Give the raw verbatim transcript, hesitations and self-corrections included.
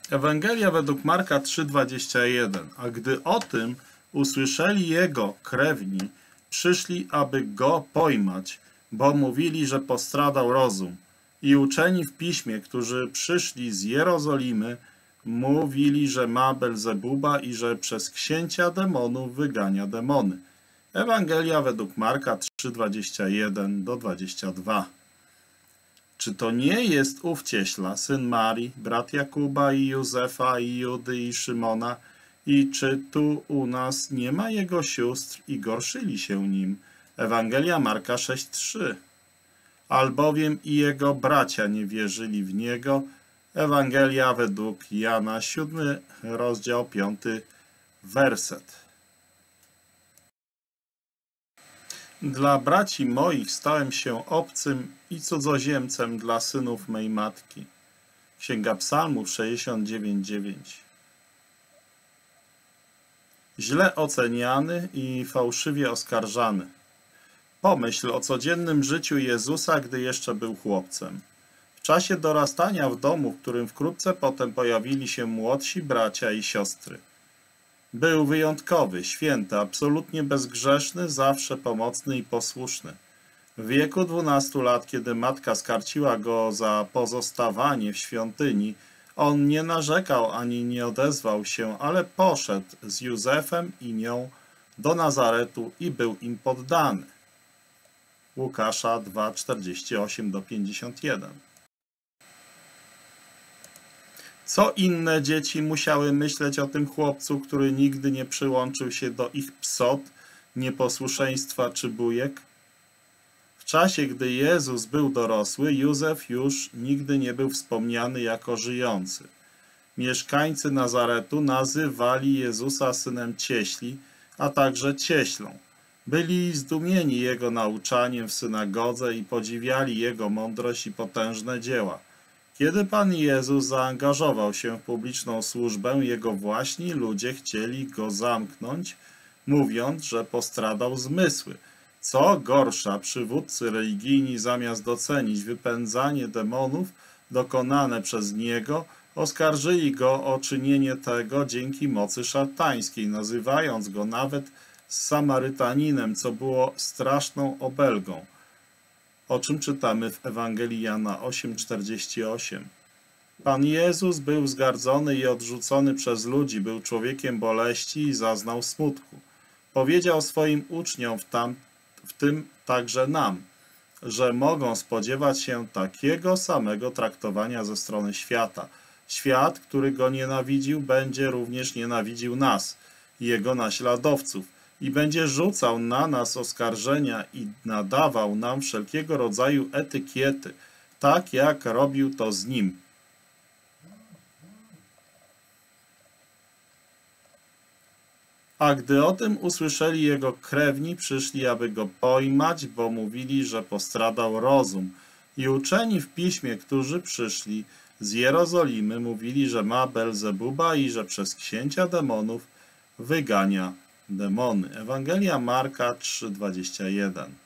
Ewangelia według Marka trzy dwadzieścia jeden. A gdy o tym usłyszeli jego krewni, przyszli, aby go pojmać, bo mówili, że postradał rozum. I uczeni w piśmie, którzy przyszli z Jerozolimy, mówili, że ma Belzebuba i że przez księcia demonów wygania demony. Ewangelia według Marka trzy dwadzieścia jeden do dwudziestego drugiego. Czy to nie jest ów cieśla, syn Marii, brat Jakuba i Józefa i Judy i Szymona? I czy tu u nas nie ma jego sióstr i gorszyli się nim? Ewangelia Marka sześć trzy. Albowiem i jego bracia nie wierzyli w niego. Ewangelia według Jana siódmy rozdział piąty werset. Dla braci moich stałem się obcym i cudzoziemcem dla synów mej matki. Księga Psalmów sześćdziesiąt dziewięć dziewięć. Źle oceniany i fałszywie oskarżany. Pomyśl o codziennym życiu Jezusa, gdy jeszcze był chłopcem. W czasie dorastania w domu, w którym wkrótce potem pojawili się młodsi bracia i siostry. Był wyjątkowy, święty, absolutnie bezgrzeszny, zawsze pomocny i posłuszny. W wieku dwunastu lat, kiedy matka skarciła go za pozostawanie w świątyni, on nie narzekał ani nie odezwał się, ale poszedł z Józefem i nią do Nazaretu i był im poddany. Łukasza dwa czterdzieści osiem do pięćdziesiąt jeden. Co inne dzieci musiały myśleć o tym chłopcu, który nigdy nie przyłączył się do ich psot, nieposłuszeństwa czy bujek? W czasie, gdy Jezus był dorosły, Józef już nigdy nie był wspomniany jako żyjący. Mieszkańcy Nazaretu nazywali Jezusa synem cieśli, a także cieślą. Byli zdumieni jego nauczaniem w synagodze i podziwiali jego mądrość i potężne dzieła. Kiedy Pan Jezus zaangażował się w publiczną służbę, jego właśnie ludzie chcieli go zamknąć, mówiąc, że postradał zmysły. Co gorsza, przywódcy religijni zamiast docenić wypędzanie demonów dokonane przez niego, oskarżyli go o czynienie tego dzięki mocy szatańskiej, nazywając go nawet Samarytaninem, co było straszną obelgą, o czym czytamy w Ewangelii Jana osiem czterdzieści osiem. Pan Jezus był wzgardzony i odrzucony przez ludzi, był człowiekiem boleści i zaznał smutku. Powiedział swoim uczniom, w, tam, w tym także nam, że mogą spodziewać się takiego samego traktowania ze strony świata. Świat, który go nienawidził, będzie również nienawidził nas, jego naśladowców, i będzie rzucał na nas oskarżenia i nadawał nam wszelkiego rodzaju etykiety, tak jak robił to z nim. A gdy o tym usłyszeli jego krewni, przyszli, aby go pojmać, bo mówili, że postradał rozum. I uczeni w piśmie, którzy przyszli z Jerozolimy, mówili, że ma Belzebuba i że przez księcia demonów wygania demony. Ewangelia Marka trzy dwadzieścia jeden.